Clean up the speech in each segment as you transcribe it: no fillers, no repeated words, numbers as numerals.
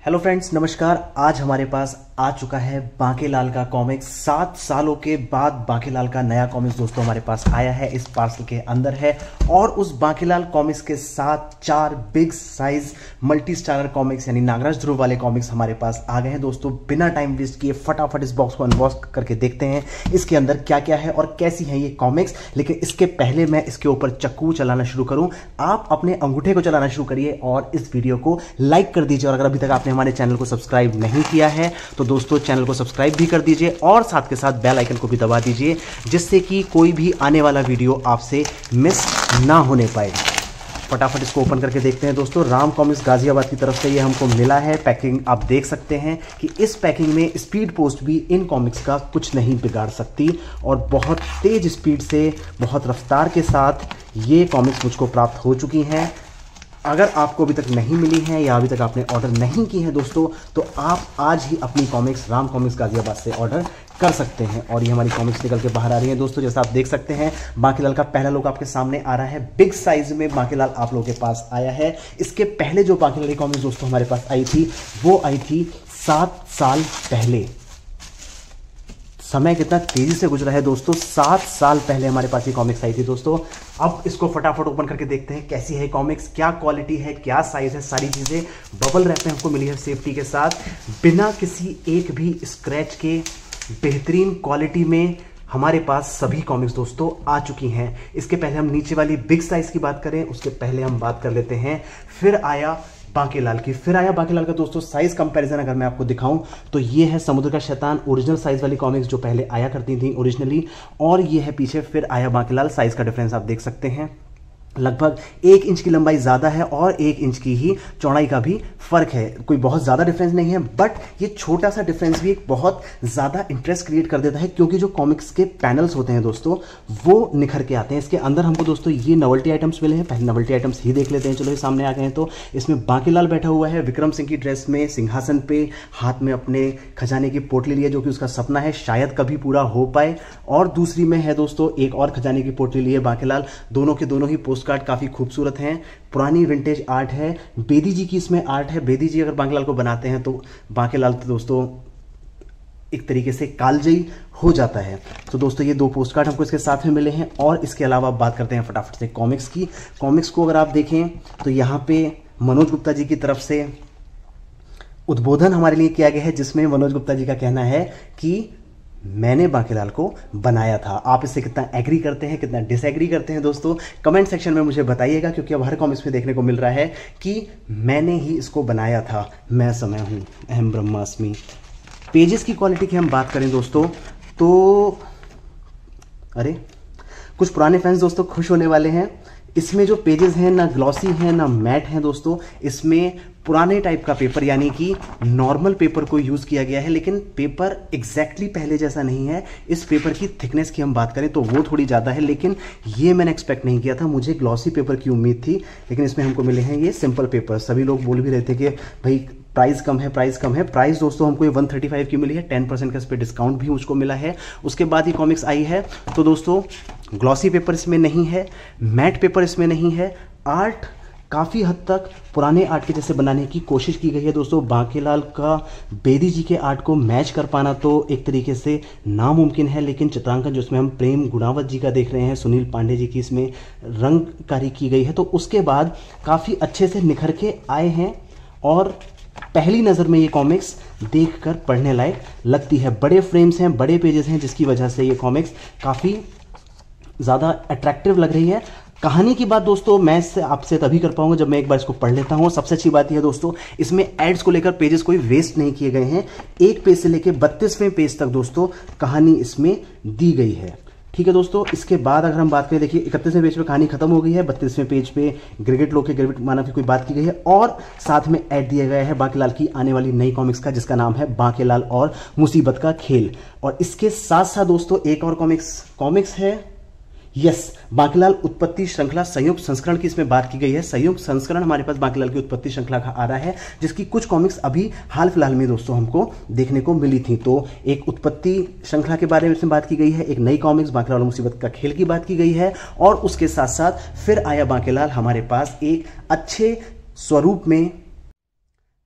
Hello friends, नमस्कार। आज हमारे पास आ चुका है बांकेलाल का कॉमिक्स। 7 सालों के बाद बांकेलाल का नया कॉमिक्स दोस्तों हमारे पास आया है, इस पार्सल के अंदर है। और उस बांकेलाल कॉमिक्स के साथ 4 big size multi starrer comics यानी नागराज ध्रुव वाले कॉमिक्स हमारे पास आ गए हैं दोस्तों। बिना टाइम वेस्ट किए फटाफट इस बॉक्स को अनबॉक्स करके देखते हैं इसके अंदर क्या क्या है और कैसी है ये कॉमिक्स। लेकिन इसके पहले मैं इसके ऊपर चक्कू चलाना शुरू करूं, आप अपने अंगूठे को चलाना शुरू करिए और इस वीडियो को लाइक कर दीजिए। और अगर अभी तक आपने हमारे चैनल को सब्सक्राइब नहीं किया है तो दोस्तों चैनल को सब्सक्राइब भी कर दीजिए और साथ के साथ बेल आइकन को भी दबा दीजिए, जिससे कि कोई भी आने वाला वीडियो आपसे मिस ना होने पाए। फटाफट इसको ओपन करके देखते हैं दोस्तों। राम कॉमिक्स गाजियाबाद की तरफ से ये हमको मिला है। पैकिंग आप देख सकते हैं कि इस पैकिंग में स्पीड पोस्ट भी इन कॉमिक्स का कुछ नहीं बिगाड़ सकती और बहुत तेज स्पीड से, बहुत रफ्तार के साथ ये कॉमिक्स मुझको प्राप्त हो चुकी हैं। अगर आपको अभी तक नहीं मिली है या अभी तक आपने ऑर्डर नहीं की है दोस्तों, तो आप आज ही अपनी कॉमिक्स राम कॉमिक्स गाजियाबाद से ऑर्डर कर सकते हैं। और ये हमारी कॉमिक्स निकल के बाहर आ रही है दोस्तों। जैसा आप देख सकते हैं बांकेलाल का पहला लोग आपके सामने आ रहा है। बिग साइज में बांकेलाल आप लोगों के पास आया है। इसके पहले जो बांकेलाल की कॉमिक्स दोस्तों हमारे पास आई थी वो आई थी 7 साल पहले। समय कितना तेजी से गुजरा है दोस्तों। 7 साल पहले हमारे पास ये कॉमिक्स आई थी दोस्तों। अब इसको फटाफट ओपन करके देखते हैं कैसी है कॉमिक्स, क्या क्वालिटी है, क्या साइज है। सारी चीजें बबल रैप में हमको मिली है सेफ्टी के साथ, बिना किसी एक भी स्क्रैच के बेहतरीन क्वालिटी में हमारे पास सभी कॉमिक्स दोस्तों आ चुकी हैं। इसके पहले हम नीचे वाली बिग साइज की बात करें, उसके पहले हम बात कर लेते हैं फिर आया बांकेलाल की। फिर आया बांकेलाल का दोस्तों साइज कंपैरिजन अगर मैं आपको दिखाऊं तो ये है समुद्र का शैतान ओरिजिनल साइज वाली कॉमिक्स जो पहले आया करती थी ओरिजिनली, और ये है पीछे फिर आया बांकेलाल। साइज का डिफरेंस आप देख सकते हैं, लगभग 1 इंच की लंबाई ज्यादा है और 1 इंच की ही चौड़ाई का भी फर्क है। कोई बहुत ज्यादा डिफरेंस नहीं है, बट ये छोटा सा डिफरेंस भी एक बहुत ज्यादा इंटरेस्ट क्रिएट कर देता है, क्योंकि जो कॉमिक्स के पैनल्स होते हैं दोस्तों वो निखर के आते हैं। इसके अंदर हमको दोस्तों ये नोवेल्टी आइटम्स मिले हैं। पहले नोवेल्टी आइटम्स ही देख लेते हैं। चलो ये सामने आ गए हैं। तो इसमें बांकेलाल बैठा हुआ है विक्रम सिंह की ड्रेस में, सिंहासन पे, हाथ में अपने खजाने की पोटली लिए, जो कि उसका सपना है शायद कभी पूरा हो पाए। और दूसरी में है दोस्तों एक और खजाने की पोटली लिए बांकेलाल। दोनों के दोनों ही पोस्ट कार्ड काफी खूबसूरत हैं। पुरानी विंटेज आर्ट है, बेदी जी की इसमें आर्ट है। बेदी जी अगर बांकेलाल को बनाते हैं तो बांकेलाल तो दोस्तों एक तरीके से कालजयी हो जाता है। तो दोस्तों ये 2 पोस्ट कार्ड हमको इसके साथ में मिले हैं। और इसके अलावा बात करते हैं फटाफट से कॉमिक्स की। कॉमिक्स को अगर आप देखें तो यहाँ पे मनोज गुप्ता जी की तरफ से उद्बोधन हमारे लिए किया गया है, जिसमें मनोज गुप्ता जी का कहना है कि मैंने बांकेलाल को बनाया था। आप इससे कितना एग्री करते हैं, कितना डिसएग्री करते हैं दोस्तों, कमेंट सेक्शन में मुझे बताइएगा, क्योंकि अब हर कॉमिक्स में देखने को मिल रहा है कि मैंने ही इसको बनाया था, मैं समय हूं, अहम ब्रह्मास्मि। पेजेस की क्वालिटी की हम बात करें दोस्तों तो अरे कुछ पुराने फैंस दोस्तों खुश होने वाले हैं। इसमें जो पेजेस हैं ना ग्लॉसी हैं ना मैट हैं दोस्तों। इसमें पुराने टाइप का पेपर यानी कि नॉर्मल पेपर को यूज किया गया है, लेकिन पेपर एग्जैक्टली पहले जैसा नहीं है। इस पेपर की थिकनेस की हम बात करें तो वो थोड़ी ज्यादा है, लेकिन ये मैंने एक्सपेक्ट नहीं किया था। मुझे ग्लॉसी पेपर की उम्मीद थी, लेकिन इसमें हमको मिले हैं ये सिंपल पेपर। सभी लोग बोल भी रहे थे कि भाई प्राइस कम है, प्राइस कम है। प्राइस दोस्तों हमको ये 135 की मिली है। 10% का इस पर डिस्काउंट भी मुझको मिला है। उसके बाद ये कॉमिक्स आई है। तो दोस्तों ग्लॉसी पेपर इसमें नहीं है, मैट पेपर इसमें नहीं है। आर्ट काफ़ी हद तक पुराने आर्ट के जैसे बनाने की कोशिश की गई है दोस्तों। बांकेलाल का बेदी जी के आर्ट को मैच कर पाना तो एक तरीके से नामुमकिन है, लेकिन चित्रांकन जो इसमें हम प्रेम गुणावत जी का देख रहे हैं, सुनील पांडे जी की इसमें रंगकारी की गई है, तो उसके बाद काफ़ी अच्छे से निखर के आए हैं। और पहली नज़र में ये कॉमिक्स देखकर पढ़ने लायक लगती है। बड़े फ्रेम्स हैं, बड़े पेजेस हैं, जिसकी वजह से ये कॉमिक्स काफ़ी ज़्यादा अट्रैक्टिव लग रही है। कहानी की बात दोस्तों मैं इससे आपसे तभी कर पाऊंगा जब मैं एक बार इसको पढ़ लेता हूं। सबसे अच्छी बात यह है दोस्तों, इसमें एड्स को लेकर पेजेस कोई वेस्ट नहीं किए गए हैं। 1 पेज से लेकर 32वें पेज तक दोस्तों कहानी इसमें दी गई है। ठीक है दोस्तों। इसके बाद अगर हम बात करें, देखिए 31वें पेज पे कहानी खत्म हो गई है। 32वें पेज पे गिरगिट लोग के गिरगिट मानव की कोई बात की गई है और साथ में ऐड दिया गया है बांकेलाल की आने वाली नई कॉमिक्स का, जिसका नाम है बांकेलाल और मुसीबत का खेल। और इसके साथ साथ दोस्तों एक और कॉमिक्स है, यस, बांकेलाल उत्पत्ति श्रृंखला संयुक्त संस्करण की इसमें बात की गई है। संयुक्त संस्करण हमारे पास बांकेलाल की उत्पत्ति श्रृंखला का आ रहा है, जिसकी कुछ कॉमिक्स अभी हाल फिलहाल में दोस्तों हमको देखने को मिली थी। तो एक उत्पत्ति श्रृंखला के बारे में इसमें बात की गई है, एक नई कॉमिक्स बांकेलाल और मुसीबत का खेल की बात की गई है, और उसके साथ साथ फिर आया बांकेलाल हमारे पास एक अच्छे स्वरूप में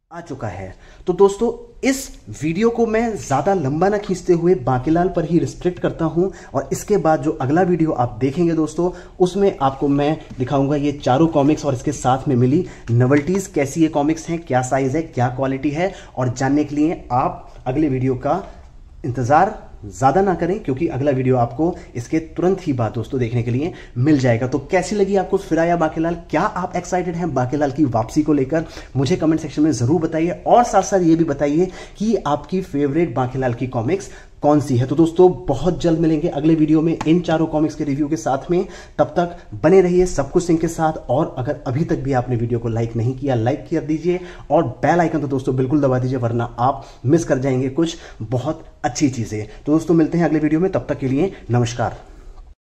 आ चुका है। तो दोस्तों इस वीडियो को मैं ज़्यादा लंबा ना खींचते हुए बांकेलाल पर ही रिस्ट्रिक्ट करता हूं, और इसके बाद जो अगला वीडियो आप देखेंगे दोस्तों उसमें आपको मैं दिखाऊंगा ये चारों कॉमिक्स और इसके साथ में मिली नोवेल्टीज, कैसी ये कॉमिक्स हैं, क्या साइज है, क्या क्वालिटी है। और जानने के लिए आप अगले वीडियो का इंतज़ार ज़्यादा ना करें, क्योंकि अगला वीडियो आपको इसके तुरंत ही बाद दोस्तों देखने के लिए मिल जाएगा। तो कैसी लगी आपको फिर आया बांकेलाल? क्या आप एक्साइटेड हैं बांकेलाल की वापसी को लेकर? मुझे कमेंट सेक्शन में ज़रूर बताइए, और साथ साथ ये भी बताइए कि आपकी फेवरेट बांकेलाल की कॉमिक्स कौन सी है। तो दोस्तों बहुत जल्द मिलेंगे अगले वीडियो में इन चारों कॉमिक्स के रिव्यू के साथ में। तब तक बने रहिए सब कुछ सिंह के साथ, और अगर अभी तक भी आपने वीडियो को लाइक नहीं किया, लाइक कर दीजिए, और बेल आइकन तो दोस्तों बिल्कुल दबा दीजिए, वरना आप मिस कर जाएंगे कुछ बहुत अच्छी चीजें। तो दोस्तों मिलते हैं अगले वीडियो में, तब तक के लिए नमस्कार।